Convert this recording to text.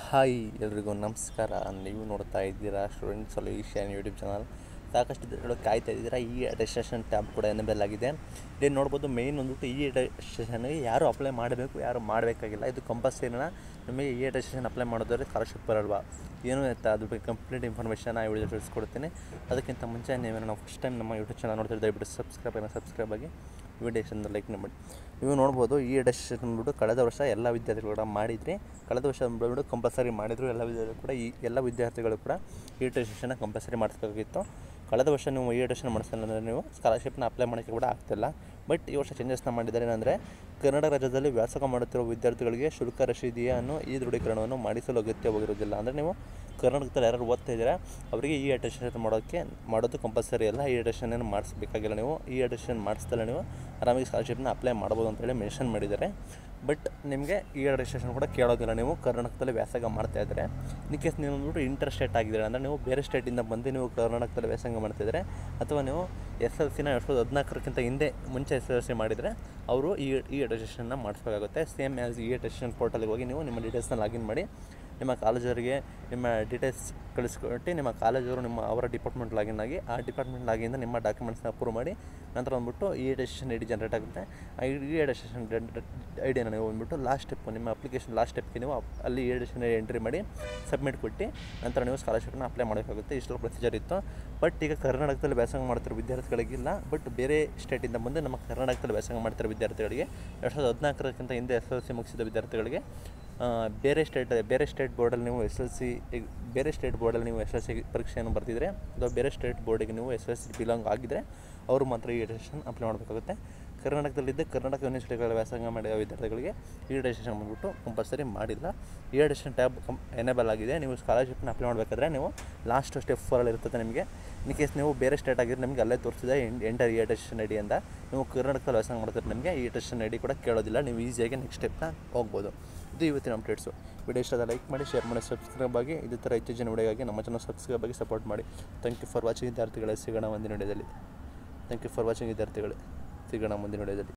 Hi ಎಲ್ರಿಗೂ ನಮಸ್ಕಾರ. ನೀವು ನೋಡ್ತಾ ಇದ್ದೀರಾ ಸ್ಟೂಡೆಂಟ್ ಸೊಲ್ಯೂಷನ್ ಯೂಟ್ಯೂಬ್ ಚಾನಲ್. ಸಾಕಷ್ಟು ದಿನಗಳು ಕಾಯ್ತಾ ಇದ್ದೀರಾ. ಈ ಅಟೆಸ್ಟೇಷನ್ ಟ್ಯಾಬ್ ಕೂಡ ಎನೇಬಲ್ ಆಗಿದೆ. ಇಲ್ಲಿ ನೋಡ್ಬೋದು ಮೇಯ್ನ್ ಬಂದ್ಬಿಟ್ಟು ಈ ಅಟೆಸ್ಟೇಷನ್ಗೆ ಯಾರು ಅಪ್ಲೈ ಮಾಡಬೇಕು, ಯಾರು ಮಾಡಬೇಕಾಗಿಲ್ಲ. ಇದು ಕಂಪಲ್ಸರಿನ. ನಿಮಗೆ ಈ ಅಟೆಸ್ಟೇಷನ್ ಅಪ್ಲೈ ಮಾಡೋದ್ರೆ ಸ್ಕಾಲರ್ಶಿಪ್ ಬರಲ್ವಾ, ಏನು ಅಂತ ಅದ್ರ ಬಗ್ಗೆ ಕಂಪ್ಲೀಟ್ ಇನ್ಫಾರ್ಮೇಷನ್ ಈ ವಿಡಿಯೋ ತಿಳಿಸ್ಕೊಡ್ತೀನಿ. ಅದಕ್ಕಿಂತ ಮುಂಚೆ ನಾವು ಫಸ್ಟ್ ಟೈಮ್ ನಮ್ಮ ಯೂಟ್ಯೂಬ್ ಚಾನಲ್ ನೋಡ್ತಿದ್ದೆ, ದಯವಿಟ್ಟು ಸಬ್ಸ್ಕ್ರೈಬ್ ಆಗಿ ವಿಡಿಯೋಷನ್ ಲೈಕ್ ಮಾಡಿ. ನೀವು ನೋಡ್ಬೋದು ಈ ಅಟೆಸ್ಟೇಷನ್ ಬಂದ್ಬಿಟ್ಟು ಕಳೆದ ವರ್ಷ ಎಲ್ಲ ವಿದ್ಯಾರ್ಥಿಗಳು ಕೂಡ ಮಾಡಿದ್ರಿ. ಕಳೆದ ವರ್ಷ ಬಂದ್ಬಿಟ್ಟು ಕಂಪಲ್ಸರಿ ಮಾಡಿದ್ರು ಎಲ್ಲ ವಿದ್ಯಾರ್ಥಿಗಳು ಕೂಡ. ಎಲ್ಲ ವಿದ್ಯಾರ್ಥಿಗಳು ಕೂಡ ಈ ಅಟೆಸ್ಟೇಷನ್ನ ಕಂಪಲ್ಸರಿ ಮಾಡಿಸ್ಬೇಕಾಗಿತ್ತು. ಕಳೆದ ವರ್ಷ ನೀವು ಈ ಅಟೆಸ್ಟೇಷನ್ ಮಾಡಿಸಿಲ್ಲ ಅಂದರೆ ನೀವು ಸ್ಕಾಲರ್ಶಿಪ್ನ ಅಪ್ಲೈ ಮಾಡೋಕ್ಕೆ ಕೂಡ ಆಗ್ತಿಲ್ಲ. ಬಟ್ ಈ ವರ್ಷ ಚೇಂಜಸ್ನ ಮಾಡಿದ್ದಾರೆ. ಏನಂದರೆ ಕರ್ನಾಟಕ ರಾಜ್ಯದಲ್ಲಿ ವ್ಯಾಸಂಗ ಮಾಡುತ್ತಿರುವ ವಿದ್ಯಾರ್ಥಿಗಳಿಗೆ ಶುಲ್ಕ ರಶೀದಿಯನ್ನು ಈ ದೃಢೀಕರಣವನ್ನು ಮಾಡಿಸಲು ಅಗತ್ಯವಾಗಿರುವುದಿಲ್ಲ. ಅಂದರೆ ನೀವು ಕರ್ನಾಟಕದಲ್ಲಿ ಯಾರು ಓದ್ತಾ ಇದ್ದೀರಾ ಅವರಿಗೆ ಈ ಅಟೆಸ್ಟೇಷನ್ ಮಾಡೋದು ಕಂಪಲ್ಸರಿ ಅಲ್ಲ. ಈ ಅಟೆಸ್ಟೇಷನ್ ಮಾಡಿಸ್ಬೇಕಾಗಿಲ್ಲ. ನೀವು ಈ ಅಟೆಸ್ಟೇಷನ್ ಮಾಡಿಸ್ದಲ್ಲ ನೀವು ಆರಾಮಾಗಿ ಸ್ಕಾಲರ್ಶಿಪ್ನ ಅಪ್ಲೈ ಮಾಡ್ಬೋದು ಅಂತೇಳಿ ಮೆನ್ಷನ್ ಮಾಡಿದ್ದಾರೆ. ಬಟ್ ನಿಮಗೆ ಈ ಅಟೆಸ್ಟೇಷನ್ ಕೂಡ ಕೇಳೋದಿಲ್ಲ. ನೀವು ಕರ್ನಾಟಕದಲ್ಲಿ ವ್ಯಾಸಂಗ ಮಾಡ್ತಾ ಇದ್ದರೆ, ಇನ್ ಕೇಸ್ ನೀವು ಬಂದ್ಬಿಟ್ಟು ಇಂಟರ್ ಸ್ಟೇಟ್ ಆಗಿದ್ದೀರಾ ಅಂದರೆ ನೀವು ಬೇರೆ ಸ್ಟೇಟಿಂದ ಬಂದು ನೀವು ಕರ್ನಾಟಕದಲ್ಲಿ ವ್ಯಾಸಂಗ ಮಾಡ್ತಿದ್ದಾರೆ, ಅಥವಾ ನೀವು SSLCನ 2014 ಹಿಂದೆ ಮುಂಚೆ SSLC ಮಾಡಿದರೆ ಅವರು ಈ ಅಟೆಸ್ಟೇಷನ್ನ ಮಾಡಿಸ್ಬೇಕಾಗುತ್ತೆ. ಸೇಮ್ ಆ್ಯಸ್ ಈ ಅಟೆಸ್ಟೇಷನ್ ಪೋರ್ಟಲ್ಗೆ ಹೋಗಿ ನೀವು ನಿಮ್ಮ ಡೀಟೇಲ್ಸ್ನ ಲಾಗಿನ್ ಮಾಡಿ ನಿಮ್ಮ ಕಾಲೇಜವರಿಗೆ ನಿಮ್ಮ ಡೀಟೇಲ್ಸ್ ಕಳಿಸ್ಕೊಟ್ಟು ನಿಮ್ಮ ಕಾಲೇಜವರು ಅವರ ಡಿಪಾರ್ಟ್ಮೆಂಟ್ ಲಾಗಿನ್ ಆಗಿ ಆ ಡಿಪಾರ್ಟ್ಮೆಂಟ್ ಲಾಗಿಂದ ನಿಮ್ಮ ಡಾಕ್ಯುಮೆಂಟ್ಸ್ನ ಅಪ್ರೂವ್ ಮಾಡಿ ನಂತರ ಬಂದ್ಬಿಟ್ಟು ಈ ಅಟೆಸ್ಟೇಷನ್ ID ಜನರೇಟ್ ಆಗುತ್ತೆ. ಈ ಅಟೆಸ್ಟೇಷನ್ IDನ ನೀವು ಬಂದ್ಬಿಟ್ಟು ಲಾಸ್ಟ್ ಸ್ಟೆಪ್, ನಿಮ್ಮ ಅಪ್ಲಿಕೇಶನ್ ಲಾಸ್ಟ್ ಸ್ಟೆಪ್ಗೆ ನೀವು ಅಲ್ಲಿ ಈ ಅಟೆಸ್ಟೇಷನ್ ಎಂಟ್ರಿ ಮಾಡಿ ಸಬ್ಮಿಟ್ ಕೊಟ್ಟು ನಂತರ ನೀವು ಸ್ಕಾಲರ್ಶಿಪ್ನ ಅಪ್ಲೈ ಮಾಡಬೇಕಾಗುತ್ತೆ. ಇಷ್ಟೆಲ್ಲ ಪ್ರೊಸೀಜರ್ ಇತ್ತು. ಬಟ್ ಈಗ ಕರ್ನಾಟಕದಲ್ಲಿ ವ್ಯಾಸಂಗ ಮಾಡ್ತಿರೋ ವಿದ್ಯಾರ್ಥಿಗಳಿಗಿಲ್ಲ. ಬಟ್ ಬೇರೆ ಸ್ಟೇಟಿಂದ ಬಂದು ನಮ್ಮ ಕರ್ನಾಟಕದಲ್ಲಿ ವ್ಯಾಸಂಗ ಮಾಡ್ತಿರೋ ವಿದ್ಯಾರ್ಥಿಗಳಿಗೆ 2014 ಹಿಂದೆ SSLC ಮುಗಿಸಿದ ವಿದ್ಯಾರ್ಥಿಗಳಿಗೆ ಬೇರೆ ಸ್ಟೇಟ್ ಬೋರ್ಡಲ್ಲಿ ನೀವು ಬೇರೆ ಸ್ಟೇಟ್ ಬೋರ್ಡಲ್ಲಿ ನೀವು SSLC ಪರೀಕ್ಷೆಯನ್ನು ಬರ್ತಿದ್ರೆ ಅಥವಾ ಬೇರೆ ಸ್ಟೇಟ್ ಬೋರ್ಡಿಗೆ ನೀವು SSLC ಬಿಲಾಂಗ್ ಆಗಿದ್ದರೆ ಅವರು ಮಾತ್ರ ಈ ಅಟೆಸ್ಟೇಷನ್ ಅಪ್ಲೈ ಮಾಡಬೇಕಾಗುತ್ತೆ. ಕರ್ನಾಟಕದಲ್ಲಿದ್ದ ಕರ್ನಾಟಕ ಯೂನಿವರ್ಸಿಟಿಗಳ ವ್ಯಾಸಂಗ ಮಾಡಿದ ವಿದ್ಯಾರ್ಥಿಗಳಿಗೆ ಈ ಅಟೆಸ್ಟೇಷನ್ ಬಂದ್ಬಿಟ್ಟು ಕಂಪಲ್ಸರಿ ಮಾಡಿಲ್ಲ. ಈ ಅಟೆಸ್ಟೇಷನ್ ಟ್ಯಾಬ್ ಎನೇಬಲ್ ಆಗಿದೆ. ನೀವು ಸ್ಕಾಲರ್ಶಿಪ್ನ ಅಪ್ಲೈ ಮಾಡಬೇಕಾದ್ರೆ ನೀವು ಲಾಸ್ಟ್ ಸ್ಟೆಪ್ 4 ಇರ್ತದೆ. ನಿಮಗೆ ಇನ್ ಕೇಸ್ ನೀವು ಬೇರೆ ಸ್ಟೇಟ್ ಆಗಿದ್ರೆ ನಿಮಗೆ ಅಲ್ಲೇ ತೋರಿಸಿದೆ ಎಂಟರ್ ಈ ಅಟೆಸ್ಟೇಷನ್ ID ಅಂತ. ನೀವು ಕರ್ನಾಟಕದಲ್ಲಿ ವ್ಯಾಸಂಗ ಮಾಡ್ತಾರೆ ನಿಮಗೆ ಈ ಅಟೆಸ್ಟೇಷನ್ ID ಕೂಡ ಕೇಳೋದಿಲ್ಲ. ನೀವು ಈಸಿಯಾಗಿ ನೆಕ್ಸ್ಟ್ ಸ್ಟೆಪ್ನ ಹೋಗ್ಬೋದು. ಇದು ಇವತ್ತಿನ ಅಪ್ಡೇಟ್ಸು. ವಿಡಿಯೋ ಇಷ್ಟದ ಲೈಕ್ ಮಾಡಿ, ಶೇರ್ ಮಾಡಿ, ಸಬ್ಸ್ಕ್ರೈಬ್ ಆಗಿ. ಇದೇ ಥರ ಇತ್ತೀಚಿನ ವಿಡಿಯೋಗಾಗಿ ನಮ್ಮ ಚಾನಲ್ ಸಬ್ಸ್ಕ್ರೈಬ್ ಆಗಿ ಸಪೋರ್ಟ್ ಮಾಡಿ. ಥ್ಯಾಂಕ್ ಯು ಫಾರ್ ವಾಚಿಂಗ್ ವಿದ್ಯಾರ್ಥಿಗಳೇ. ಸಿಗೋಣ ಮುಂದಿನ ವಿಡಿಯೋದಲ್ಲಿ.